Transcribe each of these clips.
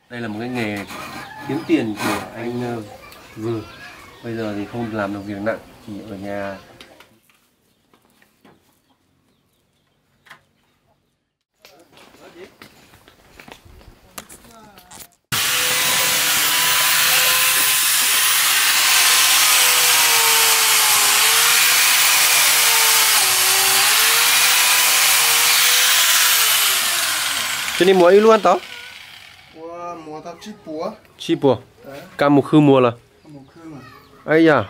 Đây là một cái nghề kiếm tiền của anh Vừa. Bây giờ thì không làm được việc nặng, chỉ ở nhà. Cho nên mua ít luôn tao. Mua tao chi búa. Chi búa. Cả một khư mua là. Một khư mà. Ấy da.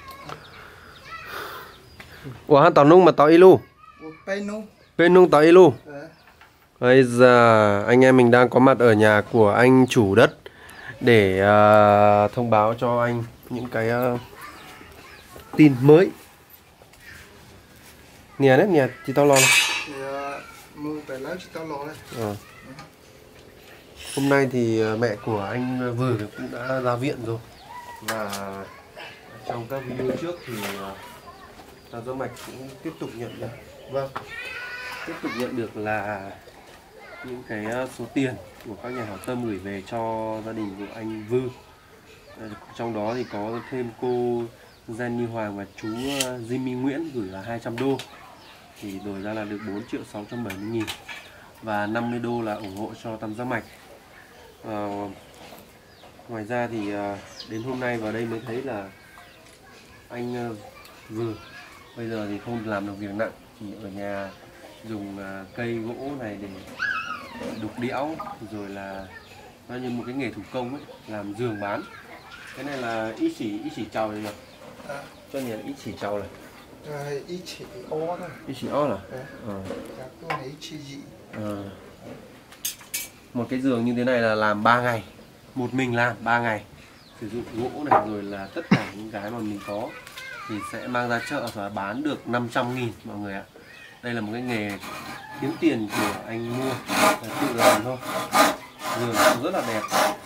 Ủa hắn tao nung mà tao ít luôn. Bên nung tao ít luôn. Bây giờ anh em mình đang có mặt ở nhà của anh chủ đất để thông báo cho anh những cái tin mới. Nè đấy, nè chị tao lo này. Mua phải lấy chị tao lo đấy. Hôm nay thì mẹ của anh Vừa cũng đã ra viện rồi. Và trong các video trước thì Tà Dơ Mạch cũng tiếp tục nhận được. Vâng, tiếp tục nhận được là những cái số tiền của các nhà hảo tâm gửi về cho gia đình của anh Vư. Trong đó thì có thêm cô Jenny Hoàng và chú Jimmy Nguyễn gửi là 200 đô. Thì đổi ra là được 4.670.000. Và 50 đô là ủng hộ cho Tam Giác Mạch. Ngoài ra thì đến hôm nay vào đây mới thấy là anh Vừa bây giờ thì không làm được việc nặng, chỉ ở nhà dùng cây gỗ này để đục đẽo, rồi là nó như một cái nghề thủ công ấy, làm giường bán. Cái này là ít chỉ trầu này nhỉ? Cho nên ít chỉ trầu này. Ít chỉ ó thôi. Ít chỉ ó là? Cái này ít chỉ gì. Một cái giường như thế này là làm 3 ngày. Một mình làm 3 ngày. Sử dụng gỗ này rồi là tất cả những cái mà mình có thì sẽ mang ra chợ và bán được 500.000 mọi người ạ. Đây là một cái nghề kiếm tiền của anh mua, tự làm thôi. Giường cũng rất là đẹp.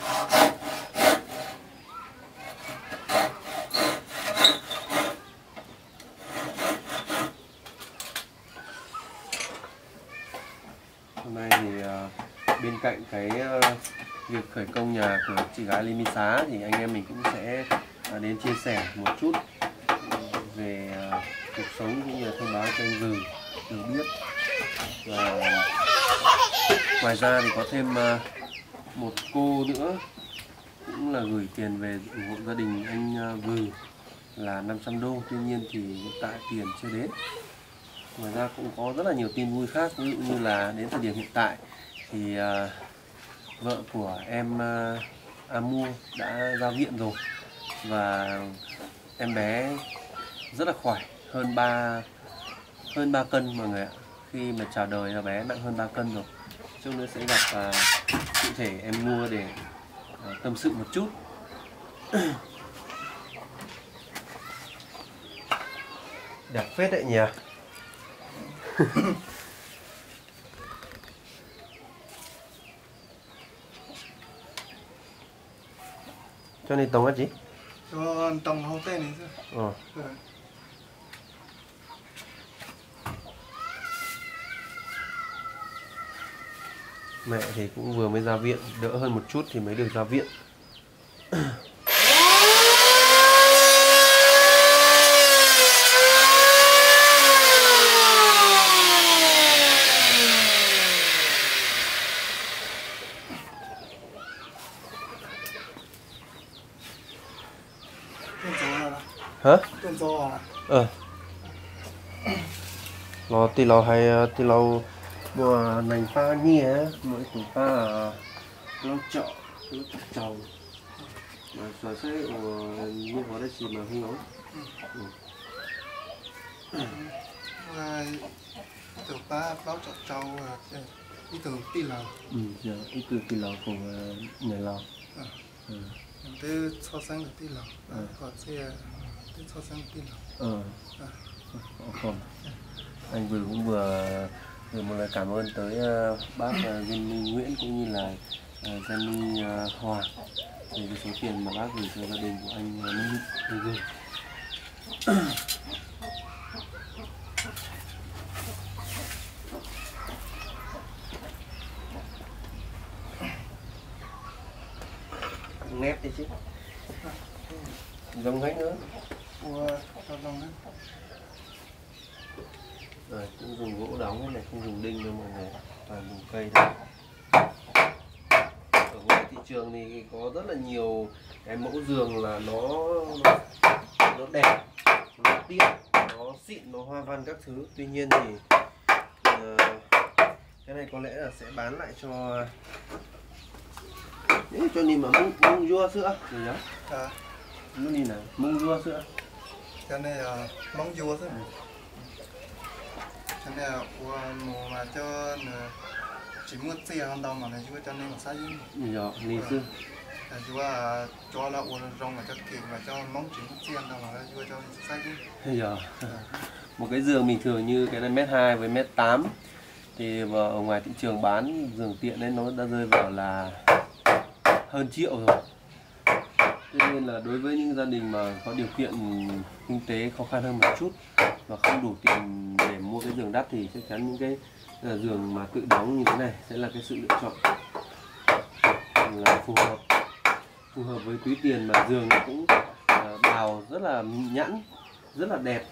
Hôm nay thì bên cạnh cái việc khởi công nhà của chị gái Lê Minh Xá thì anh em mình cũng sẽ đến chia sẻ một chút về cuộc sống cũng như là thông báo cho anh Vừa được biết. Và ngoài ra thì có thêm một cô nữa cũng là gửi tiền về ủng hộ gia đình anh Vừa là 500 đô. Tuy nhiên thì hiện tại tiền chưa đến. Ngoài ra cũng có rất là nhiều tin vui khác, ví dụ như là đến thời điểm hiện tại thì vợ của em Amu đã ra viện rồi và em bé rất là khỏe, hơn 3 cân mọi người ạ. Khi mà chào đời là bé nặng hơn 3 cân rồi. Chút nữa sẽ gặp cụ thể em mua để tâm sự một chút. Đẹp phết đấy nhỉ. Cho nên tổng là gì? Cho tổng hậu tên này chứ. Mẹ thì cũng vừa mới ra viện, đỡ hơn một chút thì mới được ra viện. Hả? Nó tí lò hay tí lò bùa nành pha nhẹ mỗi tủ pha lò chọ trầu rồi sẽ như vào đây chỉ mà không nấu. Từ ba báo chọ trầu ý từ tí lò. Giờ ý từ tí lò của nhà lò. Từ so sánh được tí lò. Còn sẽ từ so sánh tí lò. Không. Anh cũng vừa gửi một lời cảm ơn tới bác Jenny Nguyễn cũng như là Jenny Hoàng về cái số tiền mà bác gửi cho gia đình của anh Vừa. nét đi chứ. Giống hết nữa. Ủa, cho lông đấy. Rồi, cũng dùng gỗ đóng cái này, không dùng đinh đâu mọi người, toàn dùng cây thôi. Ở ngoài thị trường thì có rất là nhiều cái mẫu giường là nó đẹp, nó tiện, nó xịn, nó hoa văn các thứ. Tuy nhiên thì cái này có lẽ là sẽ bán lại cho nhìn mà mung rua sữa gì đó. À, nó nhìn nào, mung rua sữa. cái này là móng vua thôi. Cái này là của mùa mà cho chỉ muốn xe không đâu mà này chú cho nên là sai gì Rồi, nhìn xưa. là chú cho là uống rong là cho kìm và cho móng chỉ muốn xe đâu mà chú cho sai gì. Giờ một cái giường bình thường như cái này 1m2 với 1m8 thì ở ngoài thị trường bán giường tiện đấy nó đã rơi vào là hơn triệu rồi. Tuy nhiên là đối với những gia đình mà có điều kiện kinh tế khó khăn hơn một chút và không đủ tiền để mua cái giường đắt thì chắc chắn những cái giường mà tự đóng như thế này sẽ là cái sự lựa chọn là phù hợp với túi tiền, mà giường cũng bào rất là nhẵn, rất là đẹp.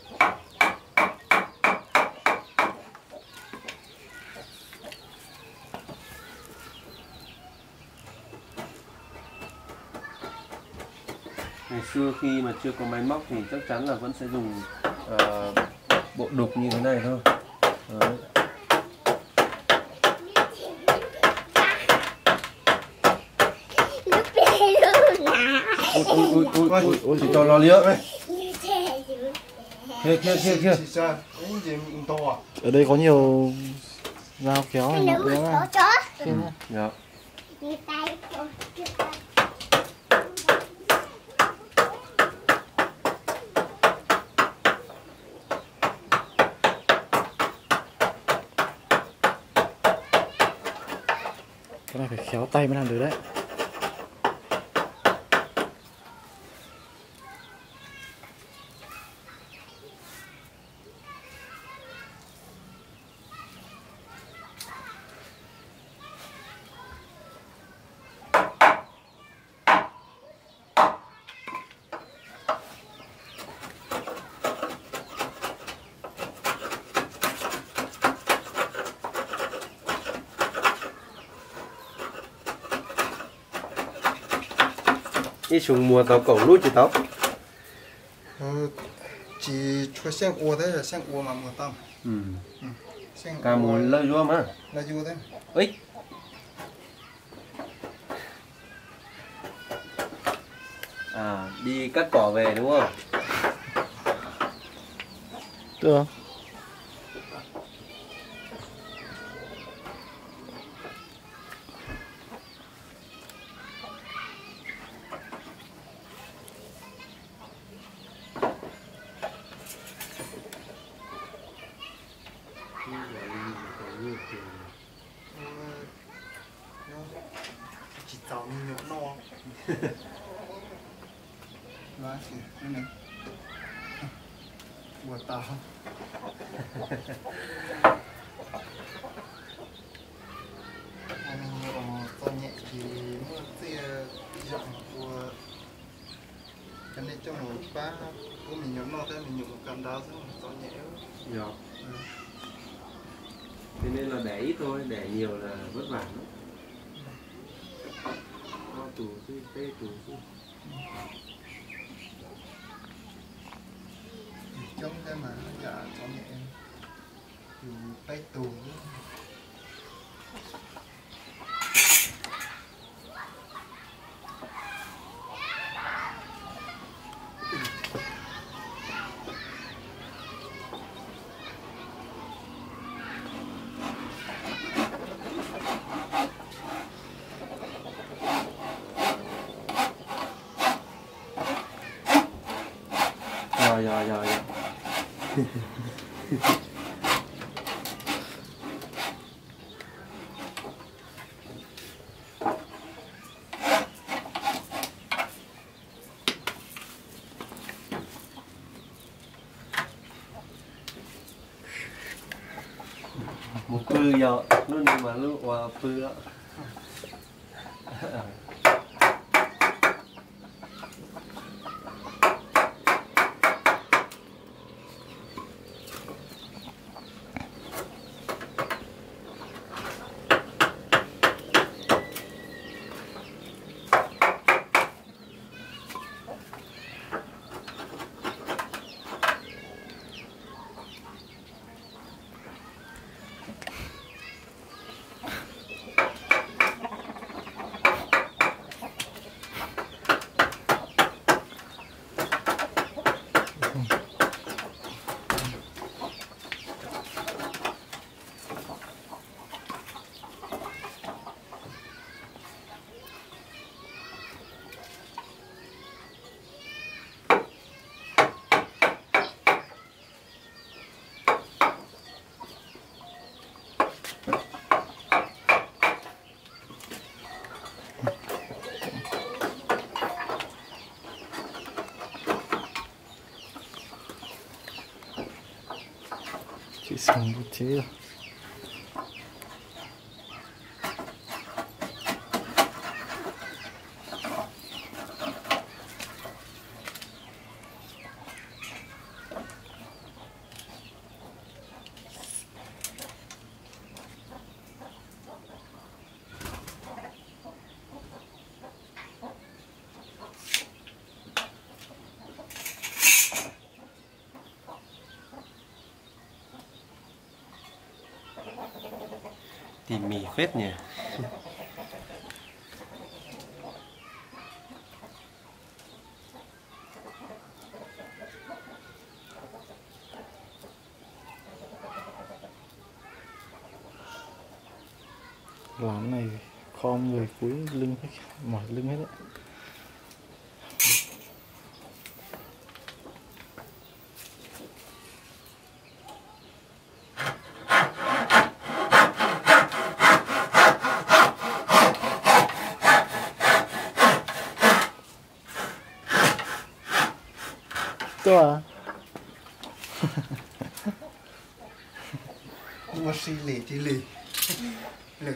Ngày xưa khi mà chưa có máy móc thì chắc chắn là vẫn sẽ dùng bộ đục như thế này thôi. Đấy. Ôi, cho nó liếc đấy. Kia. Ở đây có nhiều dao kéo này nọ nữa. Dạ. Cái này phải khéo tay mới làm được đấy. Đi xuống mùa tàu cẩu lút chị tao. Chỉ cho xem ua đấy là xem ua mà mùa tăm. Cả mùa lơi rua mà. Là vua đấy. Ấy. À, đi cắt cỏ về đúng không? Được. Chỉ tàu như nhộn no. Nói gì đây này. Bùa tàu. To nhẹ thì mua xe rộng của cái này cho một ba của mình nhộn no thế mình nhộn một cầm đá xuống to nhẹ. Dạ. Thế nên là để ít thôi, để nhiều là vất vả lắm. Tủ chứ, tê tủ chứ. Trong cái mà dạ cho nhẹ dù tay tù Rồi. Một pư giờ luôn mà lúc qua pư đó. Xong bút chế rồi. Tỉ mỉ phết nhỉ. Làm này khom người cuối lưng hết, mỏi lưng hết đấy. To à? Mua xì lì thì lì lửa.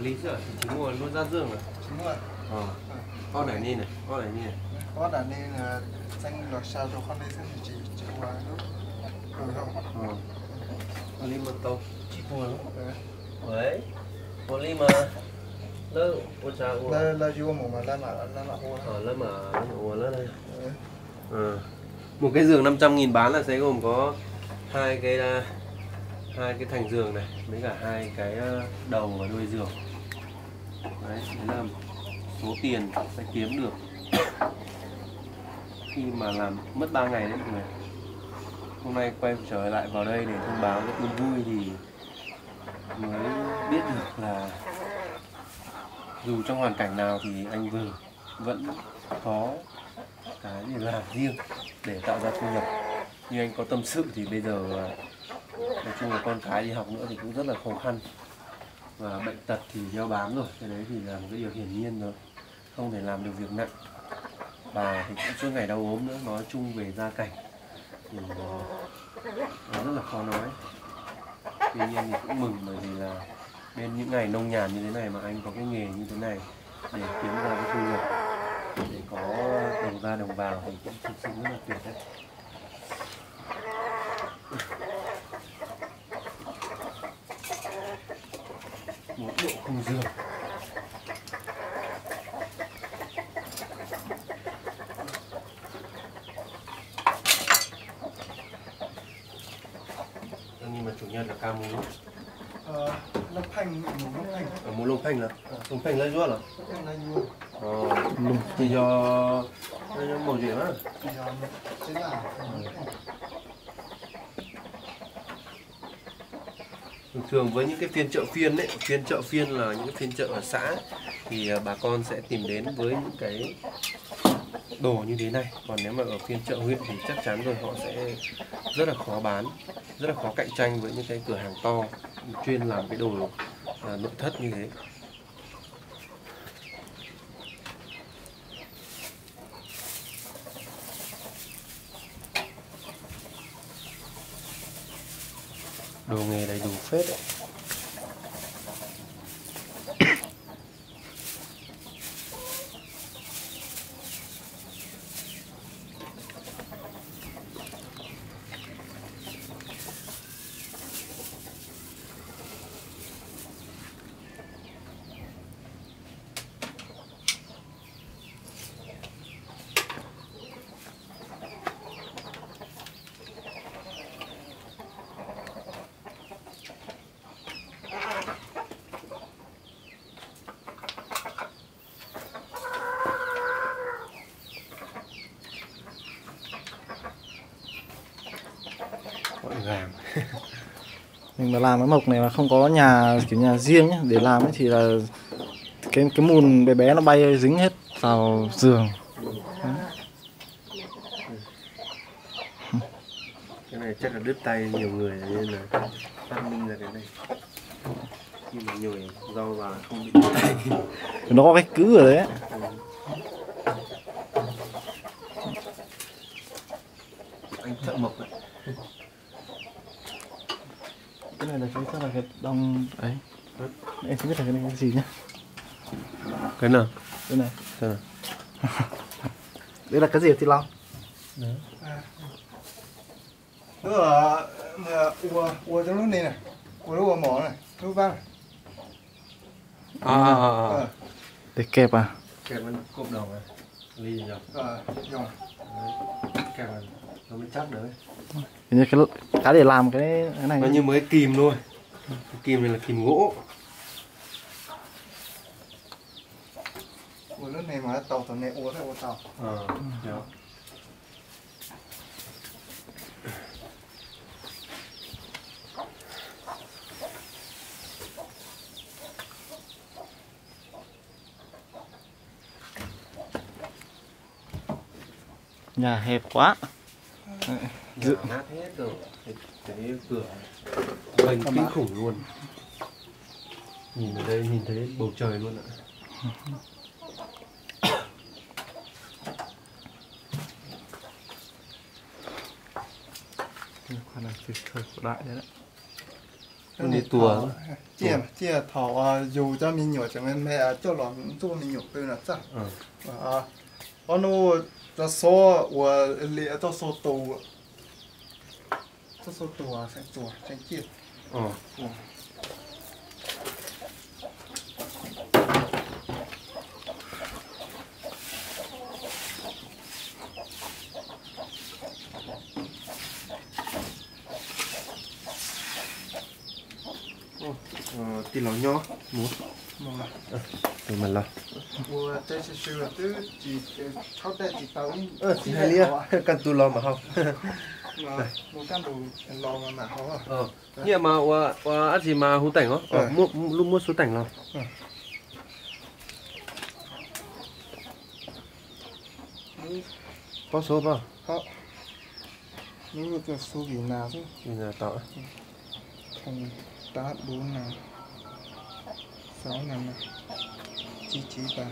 lý sữa thì chỉ mua luôn ra giường rồi. Đúng rồi. Con này đi này, con này đi này. Có đã nên là xanh lọt sao cho con đây xanh chỉ qua nó không. Con lý mà tao chỉ mua lắm. Đấy. Con lý mà lơ ô cha ô. Là vô mà là ô. Lơ mà ô lơ đây. Một cái giường 500.000 bán là sẽ gồm có hai cái thành giường này với cả hai cái đầu và đuôi giường. Đấy là số tiền sẽ kiếm được khi mà làm mất 3 ngày đấy mọi người. Hôm nay quay trở lại vào đây để thông báo cái tin vui thì mới biết được là dù trong hoàn cảnh nào thì anh Vừ vẫn có cái để làm riêng để tạo ra thu nhập. Như anh có tâm sự thì bây giờ nói chung là con cái đi học nữa thì cũng rất là khó khăn, và bệnh tật thì đeo bám rồi, cái đấy thì là một cái điều hiển nhiên rồi, không thể làm được việc nặng. Bà thì cũng suốt ngày đau ốm nữa. Nói chung về gia cảnh thì nó rất là khó nói. Tuy nhiên thì cũng mừng bởi vì là bên những ngày nông nhàn như thế này mà anh có cái nghề như thế này để kiếm ra cái thu nhập, để có đồng ra đồng vào thì cũng thực sự rất là tuyệt đấy. Một bộ khung giường. Nhưng mà chủ nhân là ca mú. Lông phanh, Mú lông phanh là lông phanh lấy ruột là. Lông Thì cho màu gì á? Thường thường với những cái phiên chợ phiên ấy, phiên chợ phiên là những cái phiên chợ ở xã thì bà con sẽ tìm đến với những cái đồ như thế này. Còn nếu mà ở phiên chợ huyện thì chắc chắn rồi họ sẽ rất là khó bán, rất là khó cạnh tranh với những cái cửa hàng to chuyên làm cái đồ nội thất như thế. Đồ nghề đầy đủ phết đấy. Gàng. Mình mà làm cái mộc này mà không có nhà kiểu nhà riêng ấy, để làm ấy thì là cái mùn bé bé nó bay dính hết vào giường. Cái này chắc là đứt tay nhiều người nên là phát minh ra cái này. Khi mà nhồi rau vào không bị đứt tay. Nó có cái cứ ở đấy. Anh thợ mộc đấy. Cái này là chúng ta là cái đồng ấy. Em không biết là cái này cái gì nhá. Cái nào? Cái này. Cái nào? Đây là cái gì thì Long? Đấy. Đó là ua trong lúc này này, ua mỏ này, lúc vang. Để kẹp à? Kẹp lên cột đầu này. Ly gì rồi? Rồi. Kẹp lên nó mới chắc đấy. Như cái để làm cái này. Nó như mới kìm thôi. Cái kìm này là kìm gỗ. Ua lúc này mà tàu này ua theo ua tàu. Đó. Nhà hẹp quá. Dự nát hết rồi. Cái cửa bênh kinh khủng luôn. Nhìn ở đây nhìn thấy bầu trời luôn ạ. Khoan này thời cổ đại đấy. con đi tua chia thảo dù cho mình nhổ chẳng nên mẹ cho lỏng cho mình nhổ từ là chắc nó cho số và lệ cho số tù sẽ tù sẽ chia tí lẩu nho muốn rồi mình lo và đây sẽ sửa từ chỉ tháo đây chỉ tao chỉ hai lia cần tu lo mà không một căn đồ lò mà không nhưng mà anh gì mà hú tảnh đó lúc mua số tảnh lo có số bao có nếu cái số gì nào chứ bây giờ tao thành 8 4 nào 6 nào 9 3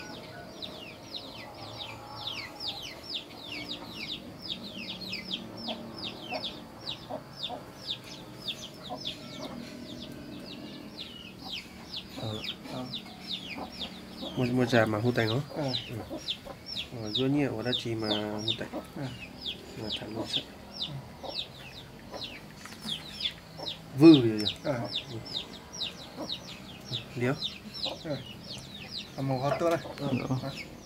một trà mà hú tảnh đó dưa nhiều của đã chỉ mà hú tảnh mà thả luôn sợ vư vậy liếu màu hoa tươi này